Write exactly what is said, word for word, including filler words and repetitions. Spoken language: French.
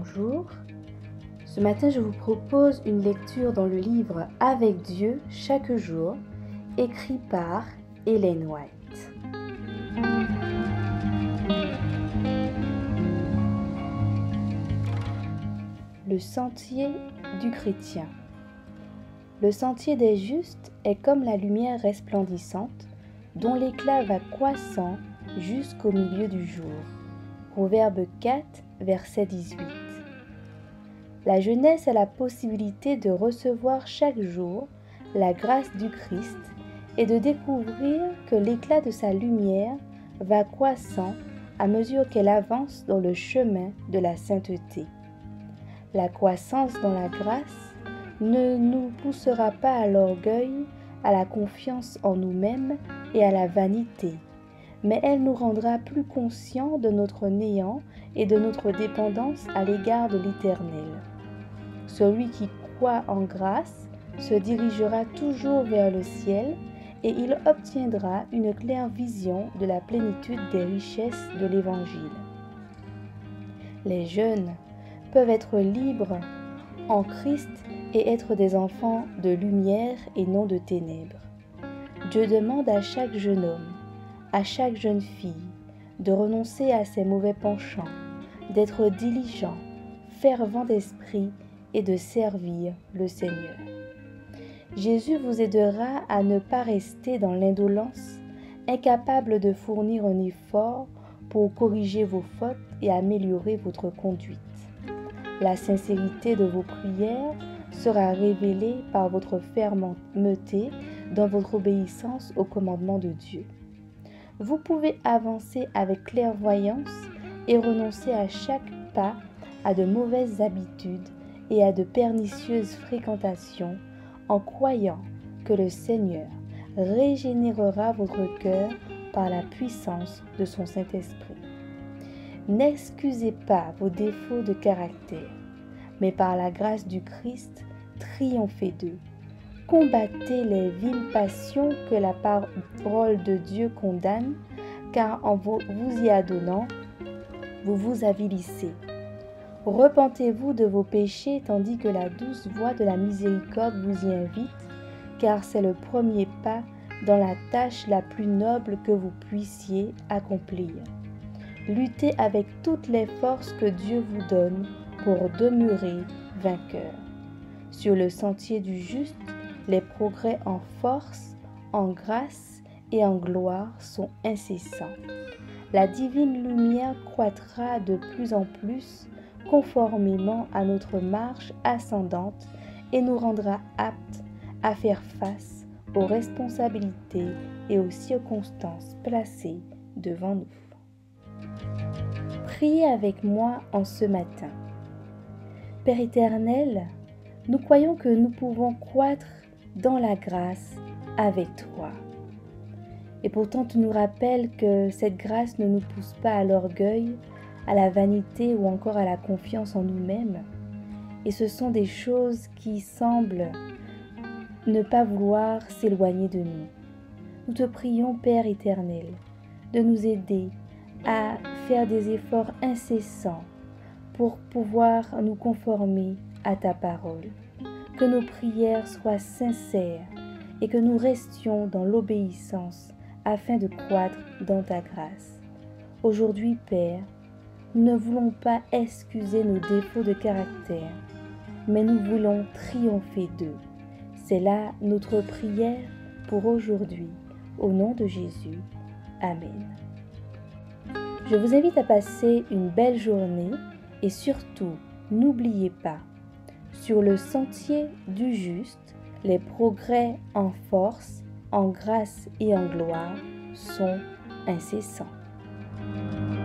bonjour. Ce matin, je vous propose une lecture dans le livre Avec Dieu chaque jour, écrit par Ellen White. Le sentier du chrétien. Le sentier des justes est comme la lumière resplendissante, dont l'éclat va croissant jusqu'au milieu du jour. Proverbe quatre, verset dix-huit. La jeunesse a la possibilité de recevoir chaque jour la grâce du Christ et de découvrir que l'éclat de sa lumière va croissant à mesure qu'elle avance dans le chemin de la sainteté. La croissance dans la grâce ne nous poussera pas à l'orgueil, à la confiance en nous-mêmes et à la vanité, mais elle nous rendra plus conscients de notre néant et de notre dépendance à l'égard de l'Éternel. Celui qui croit en grâce se dirigera toujours vers le ciel et il obtiendra une claire vision de la plénitude des richesses de l'Évangile. Les jeunes peuvent être libres en Christ et être des enfants de lumière et non de ténèbres. Dieu demande à chaque jeune homme, à chaque jeune fille, de renoncer à ses mauvais penchants, d'être diligent, fervent d'esprit et de servir le Seigneur. Jésus vous aidera à ne pas rester dans l'indolence, incapable de fournir un effort pour corriger vos fautes et améliorer votre conduite. La sincérité de vos prières sera révélée par votre fermeté dans votre obéissance au commandement de Dieu. Vous pouvez avancer avec clairvoyance et renoncer à chaque pas à de mauvaises habitudes et à de pernicieuses fréquentations en croyant que le Seigneur régénérera votre cœur par la puissance de son Saint-Esprit. N'excusez pas vos défauts de caractère, mais par la grâce du Christ, triomphez d'eux. Combattez les viles passions que la parole de Dieu condamne, car en vous, vous y adonnant, vous vous avilissez. Repentez-vous de vos péchés tandis que la douce voix de la miséricorde vous y invite, car c'est le premier pas dans la tâche la plus noble que vous puissiez accomplir. Luttez avec toutes les forces que Dieu vous donne pour demeurer vainqueur. Sur le sentier du juste, les progrès en force, en grâce et en gloire sont incessants. La divine lumière croîtra de plus en plus conformément à notre marche ascendante et nous rendra aptes à faire face aux responsabilités et aux circonstances placées devant nous. Priez avec moi en ce matin. Père éternel, nous croyons que nous pouvons croître dans la grâce avec toi. Et pourtant, tu nous rappelles que cette grâce ne nous pousse pas à l'orgueil, à la vanité ou encore à la confiance en nous-mêmes. Et ce sont des choses qui semblent ne pas vouloir s'éloigner de nous. Nous te prions, Père éternel, de nous aider à faire des efforts incessants pour pouvoir nous conformer à ta parole. Que nos prières soient sincères et que nous restions dans l'obéissance afin de croître dans ta grâce. Aujourd'hui, Père, nous ne voulons pas excuser nos défauts de caractère, mais nous voulons triompher d'eux. C'est là notre prière pour aujourd'hui. Au nom de Jésus. Amen. Je vous invite à passer une belle journée et surtout, n'oubliez pas, sur le sentier du juste, les progrès en force, en grâce et en gloire sont incessants.